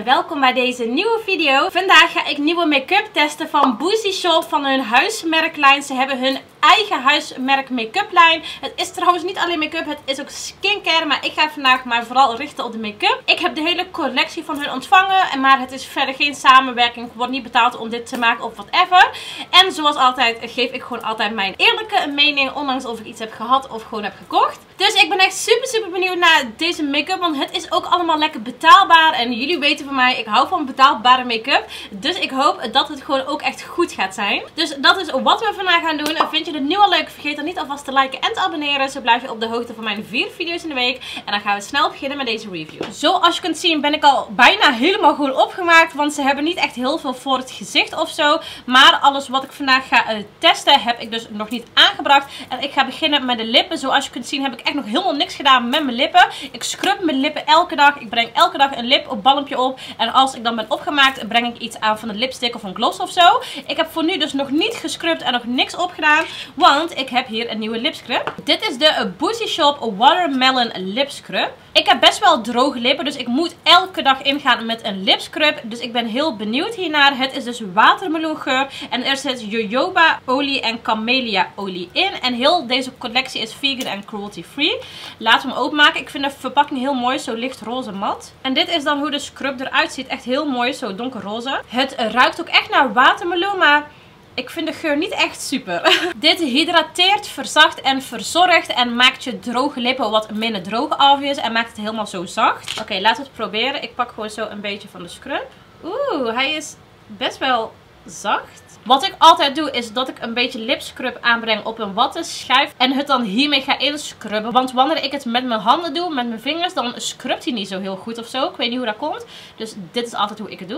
welkom bij deze nieuwe video. Vandaag ga ik nieuwe make-up testen van Boozy Shop, van hun huismerklijn. Ze hebben hun eigen huismerk make-up lijn. Het is trouwens niet alleen make-up, het is ook skincare, maar ik ga vandaag maar vooral richten op de make-up. Ik heb de hele collectie van hun ontvangen, maar het is verder geen samenwerking. Ik word niet betaald om dit te maken of whatever. En zoals altijd geef ik gewoon altijd mijn eerlijke mening, ondanks of ik iets heb gehad of gewoon heb gekocht. Dus ik ben echt super benieuwd naar deze make-up, want het is ook allemaal lekker betaalbaar. En jullie weten van mij, ik hou van betaalbare make-up. Dus ik hoop dat het gewoon ook echt goed gaat zijn. Dus dat is wat we vandaag gaan doen. En vind je het nu al leuk, vergeet dan niet alvast te liken en te abonneren. Zo blijf je op de hoogte van mijn 4 video's in de week. En dan gaan we snel beginnen met deze review. Zoals je kunt zien ben ik al bijna helemaal goed opgemaakt. Want ze hebben niet echt heel veel voor het gezicht of zo. Maar alles wat ik vandaag ga testen heb ik dus nog niet aangebracht. En ik ga beginnen met de lippen. Zoals je kunt zien heb ik echt nog helemaal niks gedaan met mijn lippen. Ik scrub mijn lippen elke dag. Ik breng elke dag een lipbalmpje op. En als ik dan ben opgemaakt, breng ik iets aan van een lipstick of een gloss of zo. Ik heb voor nu dus nog niet gescrubt en nog niks opgedaan. Want ik heb hier een nieuwe lipscrub. Dit is de Boozy Shop Watermelon Lipscrub. Ik heb best wel droge lippen, dus ik moet elke dag ingaan met een lipscrub. Dus ik ben heel benieuwd hiernaar. Het is dus watermeloengeur. En er zit jojoba olie en camellia olie in. En heel deze collectie is vegan en cruelty free. Laten we hem openmaken. Ik vind de verpakking heel mooi, zo licht roze mat. En dit is dan hoe de scrub eruit ziet. Echt heel mooi, zo donkerroze. Het ruikt ook echt naar watermeloen, maar ik vind de geur niet echt super. Dit hydrateert, verzacht en verzorgt en maakt je droge lippen wat minder droog obvious en maakt het helemaal zo zacht. Oké, laten we het proberen. Ik pak gewoon zo een beetje van de scrub. Oeh, hij is best wel zacht. Wat ik altijd doe is dat ik een beetje lipscrub aanbreng op een wattenschijf en het dan hiermee ga inscrubben. Want wanneer ik het met mijn handen doe, met mijn vingers, dan scrubt hij niet zo heel goed of zo. Ik weet niet hoe dat komt. Dus dit is altijd hoe ik het doe.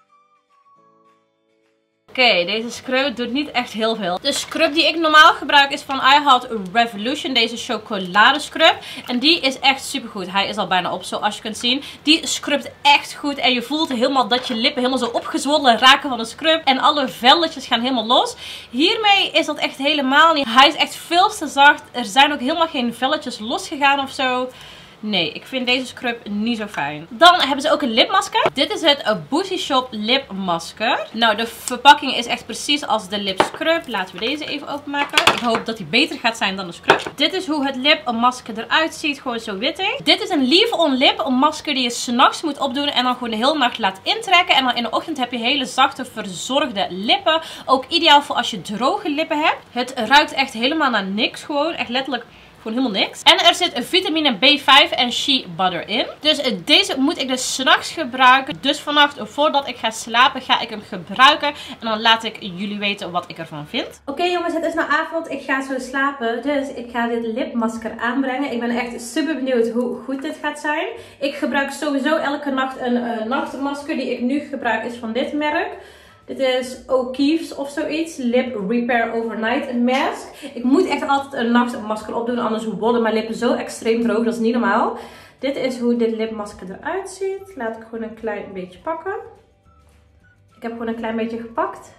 Oké, deze scrub doet niet echt heel veel. De scrub die ik normaal gebruik is van I Heart Revolution. Deze chocoladescrub. En die is echt super goed. Hij is al bijna op, zoals je kunt zien. Die scrubt echt goed. En je voelt helemaal dat je lippen helemaal zo opgezwollen raken van de scrub. En alle velletjes gaan helemaal los. Hiermee is dat echt helemaal niet. Hij is echt veel te zacht. Er zijn ook helemaal geen velletjes losgegaan of zo. Nee, ik vind deze scrub niet zo fijn. Dan hebben ze ook een lipmasker. Dit is het Boozy Shop lipmasker. Nou, de verpakking is echt precies als de lipscrub. Laten we deze even openmaken. Ik hoop dat die beter gaat zijn dan de scrub. Dit is hoe het lipmasker eruit ziet. Gewoon zo wittig. Dit is een leave-on lip masker die je 's nachts moet opdoen. En dan gewoon de hele nacht laat intrekken. En dan in de ochtend heb je hele zachte, verzorgde lippen. Ook ideaal voor als je droge lippen hebt. Het ruikt echt helemaal naar niks. Gewoon echt letterlijk gewoon helemaal niks. En er zit vitamine B5 en shea butter in. Dus deze moet ik dus 's nachts gebruiken. Dus vannacht voordat ik ga slapen ga ik hem gebruiken. En dan laat ik jullie weten wat ik ervan vind. Oké jongens, het is nou avond. Ik ga zo slapen. Dus ik ga dit lipmasker aanbrengen. Ik ben echt super benieuwd hoe goed dit gaat zijn. Ik gebruik sowieso elke nacht een nachtmasker. Die ik nu gebruik is van dit merk. Dit is O'Keeffe's of zoiets. Lip Repair Overnight Mask. Ik moet echt altijd een nachtmasker opdoen. Anders worden mijn lippen zo extreem droog. Dat is niet normaal. Dit is hoe dit lipmasker eruit ziet. Laat ik gewoon een klein beetje pakken. Ik heb gewoon een klein beetje gepakt.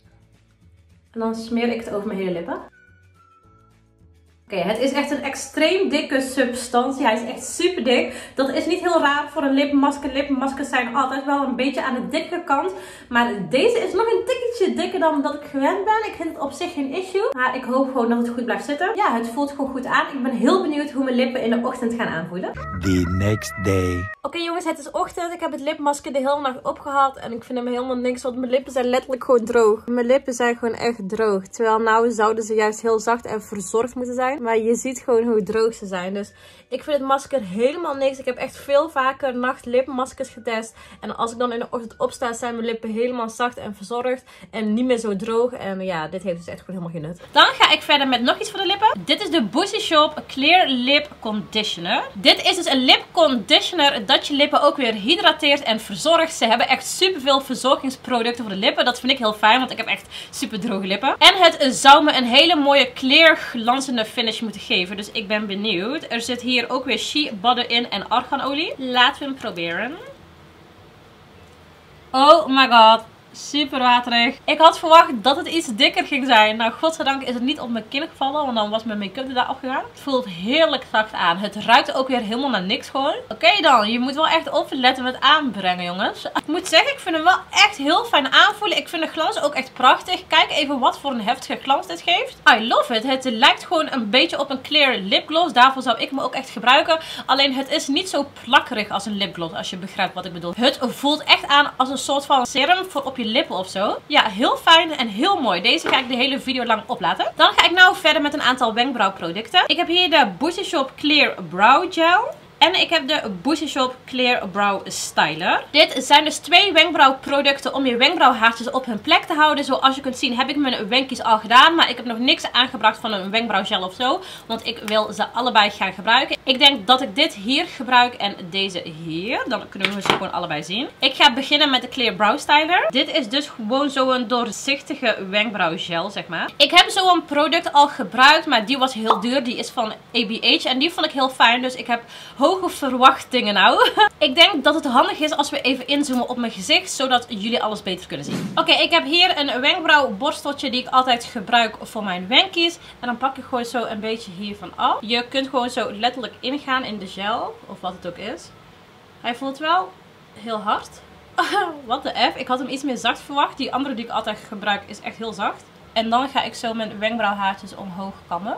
En dan smeer ik het over mijn hele lippen. Oké, het is echt een extreem dikke substantie. Hij is echt super dik. Dat is niet heel raar voor een lipmasker. Lipmaskers zijn altijd wel een beetje aan de dikke kant. Maar deze is nog een tikkeltje dikker dan dat ik gewend ben. Ik vind het op zich geen issue. Maar ik hoop gewoon dat het goed blijft zitten. Ja, het voelt gewoon goed aan. Ik ben heel benieuwd hoe mijn lippen in de ochtend gaan aanvoelen. The next day. Oké jongens, het is ochtend. Ik heb het lipmasker de hele nacht opgehaald. En ik vind hem helemaal niks. Want mijn lippen zijn letterlijk gewoon droog. Mijn lippen zijn gewoon echt droog. Terwijl nou zouden ze juist heel zacht en verzorgd moeten zijn. Maar je ziet gewoon hoe droog ze zijn. Dus ik vind het masker helemaal niks. Ik heb echt veel vaker nachtlipmaskers getest. En als ik dan in de ochtend opsta, zijn mijn lippen helemaal zacht en verzorgd. En niet meer zo droog. En ja, dit heeft dus echt gewoon helemaal geen nut. Dan ga ik verder met nog iets voor de lippen. Dit is de Boozy Shop Clear Lip Conditioner. Dit is dus een lip conditioner dat je lippen ook weer hydrateert en verzorgt. Ze hebben echt superveel verzorgingsproducten voor de lippen. Dat vind ik heel fijn, want ik heb echt super droge lippen. En het zou me een hele mooie clear glanzende finish moeten geven. Dus ik ben benieuwd. Er zit hier ook weer shea butter in en arganolie. Laten we hem proberen. Oh my god. Super waterig. Ik had verwacht dat het iets dikker ging zijn. Nou, godzijdank is het niet op mijn kin gevallen. Want dan was mijn make-up er daar afgegaan. Het voelt heerlijk zacht aan. Het ruikt ook weer helemaal naar niks gewoon. Oké dan, je moet wel echt opletten met aanbrengen, jongens. Ik moet zeggen, ik vind hem wel echt heel fijn aanvoelen. Ik vind de glans ook echt prachtig. Kijk even wat voor een heftige glans dit geeft. I love it. Het lijkt gewoon een beetje op een clear lipgloss. Daarvoor zou ik hem ook echt gebruiken. Alleen het is niet zo plakkerig als een lipgloss, als je begrijpt wat ik bedoel. Het voelt echt aan als een soort van serum voor op je lippen of zo. Ja, heel fijn en heel mooi. Deze ga ik de hele video lang oplaten. Dan ga ik nou verder met een aantal wenkbrauwproducten. Ik heb hier de Boozy Shop Clear Brow Gel. En ik heb de Boozy Shop Clear Brow Styler. Dit zijn dus 2 wenkbrauwproducten om je wenkbrauwhaartjes op hun plek te houden. Zoals je kunt zien heb ik mijn wenkjes al gedaan. Maar ik heb nog niks aangebracht van een wenkbrauwgel of zo. Want ik wil ze allebei gaan gebruiken. Ik denk dat ik dit hier gebruik en deze hier. Dan kunnen we ze gewoon allebei zien. Ik ga beginnen met de Clear Brow Styler. Dit is dus gewoon zo'n doorzichtige wenkbrauwgel, zeg maar. Ik heb zo'n product al gebruikt, maar die was heel duur. Die is van ABH en die vond ik heel fijn. Dus ik heb hoge verwachtingen nou. Ik denk dat het handig is als we even inzoomen op mijn gezicht, zodat jullie alles beter kunnen zien. Oké, ik heb hier een wenkbrauwborsteltje die ik altijd gebruik voor mijn wenkjes. En dan pak ik gewoon zo een beetje hiervan af. Je kunt gewoon zo letterlijk ingaan in de gel, of wat het ook is. Hij voelt wel heel hard. Wat de F. Ik had hem iets meer zacht verwacht. Die andere die ik altijd gebruik is echt heel zacht. En dan ga ik zo mijn wenkbrauwhaartjes omhoog kammen.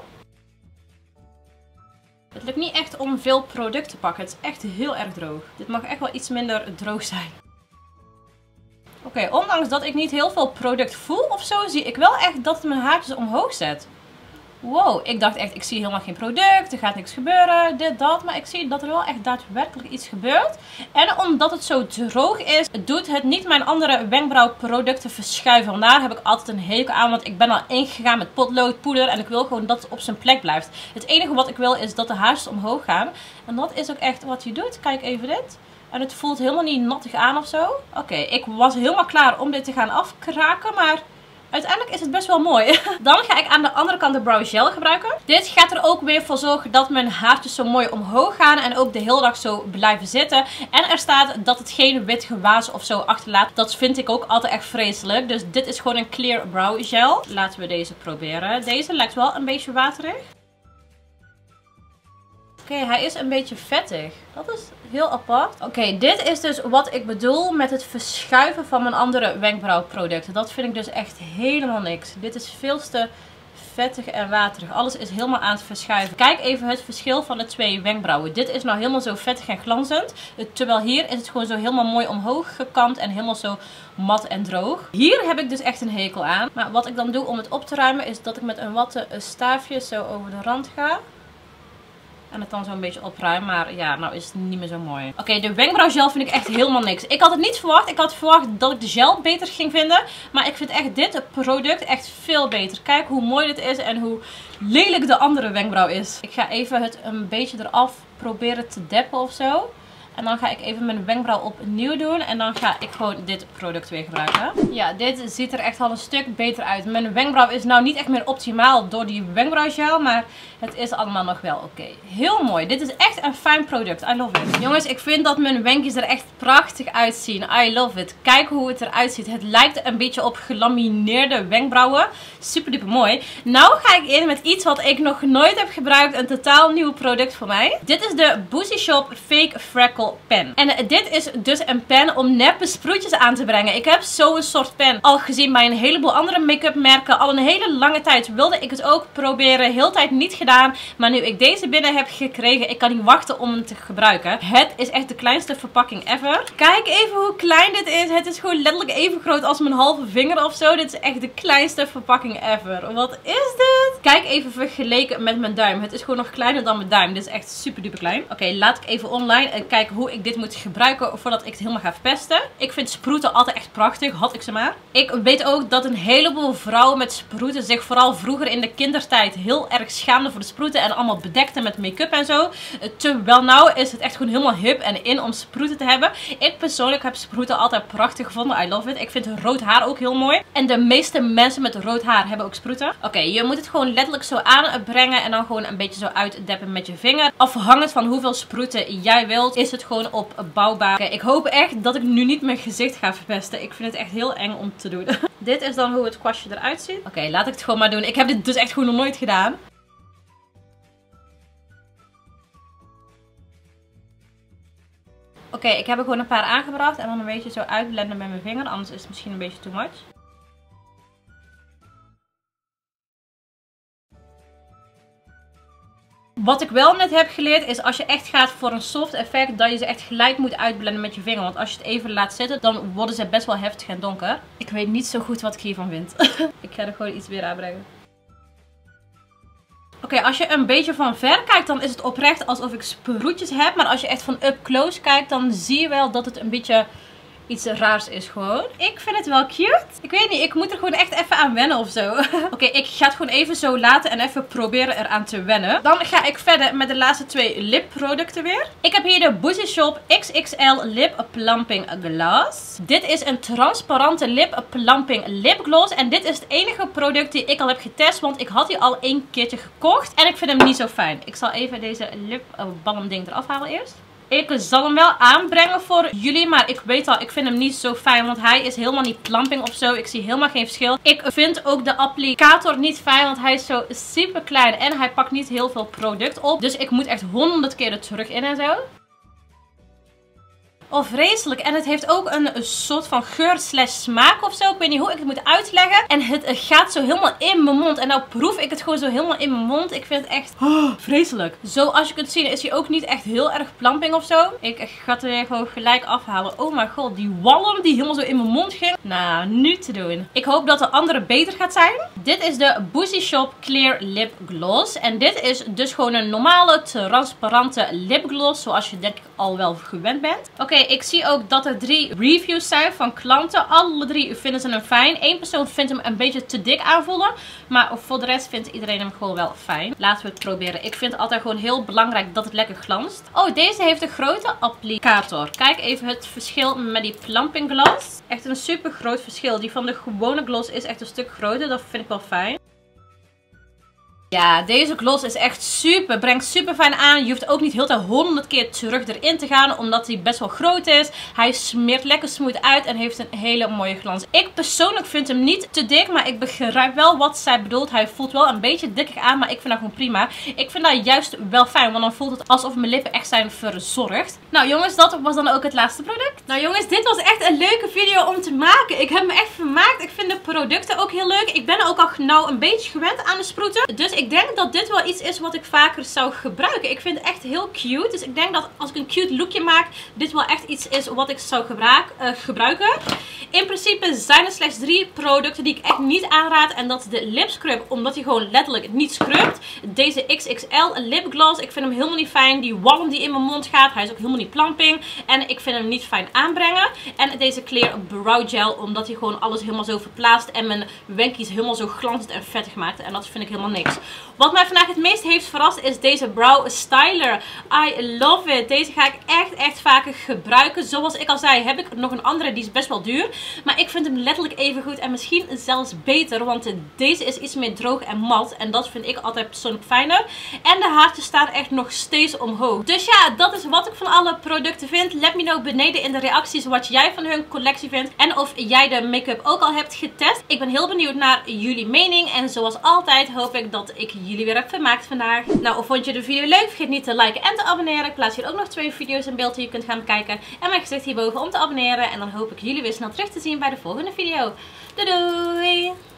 Het lukt niet echt om veel product te pakken. Het is echt heel erg droog. Dit mag echt wel iets minder droog zijn. Oké, ondanks dat ik niet heel veel product voel of zo, zie ik wel echt dat het mijn haartjes omhoog zet. Wow, ik dacht echt, ik zie helemaal geen product, er gaat niks gebeuren, dit, dat. Maar ik zie dat er wel echt daadwerkelijk iets gebeurt. En omdat het zo droog is, doet het niet mijn andere wenkbrauwproducten verschuiven. Want daar heb ik altijd een hekel aan, want ik ben al ingegaan met potlood, poeder. En ik wil gewoon dat het op zijn plek blijft. Het enige wat ik wil is dat de haartjes omhoog gaan. En dat is ook echt wat je doet. Kijk even dit. En het voelt helemaal niet nattig aan of zo. Oké, ik was helemaal klaar om dit te gaan afkraken, maar uiteindelijk is het best wel mooi. Dan ga ik aan de andere kant de brow gel gebruiken. Dit gaat er ook weer voor zorgen dat mijn haartjes zo mooi omhoog gaan. En ook de hele dag zo blijven zitten. En er staat dat het geen wit gewaas of zo achterlaat. Dat vind ik ook altijd echt vreselijk. Dus dit is gewoon een clear brow gel. Laten we deze proberen. Deze lijkt wel een beetje waterig. Oké, hij is een beetje vettig. Dat is heel apart. Oké, dit is dus wat ik bedoel met het verschuiven van mijn andere wenkbrauwproducten. Dat vind ik dus echt helemaal niks. Dit is veel te vettig en waterig. Alles is helemaal aan het verschuiven. Kijk even het verschil van de 2 wenkbrauwen. Dit is nou helemaal zo vettig en glanzend. Terwijl hier is het gewoon zo helemaal mooi omhoog gekamd en helemaal zo mat en droog. Hier heb ik dus echt een hekel aan. Maar wat ik dan doe om het op te ruimen is dat ik met een watten staafje zo over de rand ga. En het dan zo'n beetje opruimen. Maar ja, nou is het niet meer zo mooi. Oké, de wenkbrauwgel vind ik echt helemaal niks. Ik had het niet verwacht. Ik had verwacht dat ik de gel beter ging vinden. Maar ik vind echt dit product echt veel beter. Kijk hoe mooi dit is en hoe lelijk de andere wenkbrauw is. Ik ga even het een beetje eraf proberen te deppen of zo. En dan ga ik even mijn wenkbrauw opnieuw doen. En dan ga ik gewoon dit product weer gebruiken. Ja, dit ziet er echt al een stuk beter uit. Mijn wenkbrauw is nou niet echt meer optimaal door die wenkbrauwgel. Maar het is allemaal nog wel oké. Heel mooi. Dit is echt een fijn product. I love it. Jongens, ik vind dat mijn wenkjes er echt prachtig uitzien. I love it. Kijk hoe het eruit ziet. Het lijkt een beetje op gelamineerde wenkbrauwen. Super duper mooi. Nou ga ik in met iets wat ik nog nooit heb gebruikt. Een totaal nieuw product voor mij. Dit is de Boozy Shop Fake Freckle pen. En dit is dus een pen om neppe sproetjes aan te brengen. Ik heb zo'n soort pen al gezien bij een heleboel andere make-up merken. Al een hele lange tijd wilde ik het ook proberen. Heel tijd niet gedaan. Maar nu ik deze binnen heb gekregen, ik kan niet wachten om hem te gebruiken. Het is echt de kleinste verpakking ever. Kijk even hoe klein dit is. Het is gewoon letterlijk even groot als mijn halve vinger of zo. Dit is echt de kleinste verpakking ever. Wat is dit? Kijk even vergeleken met mijn duim. Het is gewoon nog kleiner dan mijn duim. Dit is echt super duper klein. Oké, laat ik even online kijken hoe ik dit moet gebruiken voordat ik het helemaal ga verpesten. Ik vind sproeten altijd echt prachtig. Had ik ze maar. Ik weet ook dat een heleboel vrouwen met sproeten zich vooral vroeger in de kindertijd heel erg schaamden voor de sproeten en allemaal bedekten met make-up en zo. Terwijl nou is het echt gewoon helemaal hip en in om sproeten te hebben. Ik persoonlijk heb sproeten altijd prachtig gevonden. I love it. Ik vind rood haar ook heel mooi. En de meeste mensen met rood haar hebben ook sproeten. Oké, je moet het gewoon letterlijk zo aanbrengen en dan gewoon een beetje zo uitdeppen met je vinger. Afhankelijk van hoeveel sproeten jij wilt, is het het gewoon op bouwbaar. Oké, ik hoop echt dat ik nu niet mijn gezicht ga verpesten. Ik vind het echt heel eng om te doen. Dit is dan hoe het kwastje eruit ziet. Oké, laat ik het gewoon maar doen. Ik heb dit dus echt gewoon nog nooit gedaan. Oké, ik heb er gewoon een paar aangebracht. En dan een beetje zo uitblenden met mijn vinger. Anders is het misschien een beetje too much. Wat ik wel net heb geleerd is als je echt gaat voor een soft effect, dat je ze echt gelijk moet uitblenden met je vinger. Want als je het even laat zitten, dan worden ze best wel heftig en donker. Ik weet niet zo goed wat ik hiervan vind. Ik ga er gewoon iets weer aanbrengen. Oké, als je een beetje van ver kijkt, dan is het oprecht alsof ik sproetjes heb. Maar als je echt van up close kijkt, dan zie je wel dat het een beetje iets raars is gewoon. Ik vind het wel cute. Ik weet niet, ik moet er gewoon echt even aan wennen of zo. Oké, ik ga het gewoon even zo laten en even proberen eraan te wennen. Dan ga ik verder met de laatste 2 lipproducten weer. Ik heb hier de Boozy Shop XXL Lip Plumping Gloss. Dit is een transparante lip plumping lipgloss. En dit is het enige product die ik al heb getest, want ik had die al 1 keertje gekocht. En ik vind hem niet zo fijn. Ik zal even deze lipbalm ding eraf halen eerst. Ik zal hem wel aanbrengen voor jullie, maar ik weet al, ik vind hem niet zo fijn, want hij is helemaal niet plumping of zo. Ik zie helemaal geen verschil. Ik vind ook de applicator niet fijn, want hij is zo super klein en hij pakt niet heel veel product op. Dus ik moet echt 100 keer er terug in en zo. Oh, vreselijk. En het heeft ook een soort van geur slash smaak of zo. Ik weet niet hoe ik het moet uitleggen. En het gaat zo helemaal in mijn mond. En nou proef ik het gewoon zo helemaal in mijn mond. Ik vind het echt vreselijk. Zo, als je kunt zien, is hij ook niet echt heel erg plumping of zo. Ik ga het er gewoon gelijk afhalen. Oh mijn god, die walm die helemaal zo in mijn mond ging. Nou, nu te doen. Ik hoop dat de andere beter gaat zijn. Dit is de Boozy Shop Clear Lip Gloss. En dit is dus gewoon een normale, transparante lipgloss. Zoals je denk ik al wel gewend bent. Oké, ik zie ook dat er 3 reviews zijn van klanten. Alle 3 vinden ze hem fijn. Eén persoon vindt hem een beetje te dik aanvoelen. Maar voor de rest vindt iedereen hem gewoon wel fijn. Laten we het proberen. Ik vind het altijd gewoon heel belangrijk dat het lekker glanst. Oh, deze heeft een grote applicator. Kijk even het verschil met die plumping gloss. Echt een super groot verschil. Die van de gewone gloss is echt een stuk groter. Dat vind ik wel fijn. Ja, deze gloss is echt super. Brengt super fijn aan. Je hoeft ook niet heel de 100 keer terug erin te gaan. Omdat hij best wel groot is. Hij smeert lekker smooth uit. En heeft een hele mooie glans. Ik persoonlijk vind hem niet te dik. Maar ik begrijp wel wat zij bedoelt. Hij voelt wel een beetje dikker aan. Maar ik vind dat gewoon prima. Ik vind dat juist wel fijn. Want dan voelt het alsof mijn lippen echt zijn verzorgd. Nou jongens, dat was dan ook het laatste product. Nou jongens, dit was echt een leuke video om te maken. Ik heb me echt vermaakt. Ik vind de producten ook heel leuk. Ik ben ook al nou een beetje gewend aan de sproeten. Dus ik denk dat dit wel iets is wat ik vaker zou gebruiken. Ik vind het echt heel cute. Dus ik denk dat als ik een cute lookje maak, dit wel echt iets is wat ik zou gebruiken. In principe zijn er slechts 3 producten die ik echt niet aanraad. En dat is de lip scrub, omdat hij gewoon letterlijk niet scrubt. Deze XXL lipgloss. Ik vind hem helemaal niet fijn. Die walm die in mijn mond gaat. Hij is ook helemaal niet plumping. En ik vind hem niet fijn aanbrengen. En deze Clear Brow Gel, omdat hij gewoon alles helemaal zo verplaatst. En mijn wenkjes helemaal zo glanzend en vettig maakt. En dat vind ik helemaal niks. Wat mij vandaag het meest heeft verrast is deze Brow Styler. I love it. Deze ga ik echt vaker gebruiken. Zoals ik al zei, heb ik nog een andere. Die is best wel duur. Maar ik vind hem letterlijk even goed. En misschien zelfs beter. Want deze is iets meer droog en mat. En dat vind ik altijd persoonlijk fijner. En de haartjes staan echt nog steeds omhoog. Dus ja, dat is wat ik van alle producten vind. Let me know beneden in de reacties wat jij van hun collectie vindt. En of jij de make-up ook al hebt getest. Ik ben heel benieuwd naar jullie mening. En zoals altijd hoop ik dat ik jullie weer heb vermaakt vandaag. Nou, of vond je de video leuk? Vergeet niet te liken en te abonneren. Ik plaats hier ook nog 2 video's in beeld die je kunt gaan bekijken. En mijn gezicht hierboven om te abonneren. En dan hoop ik jullie weer snel terug te zien bij de volgende video. Doei doei!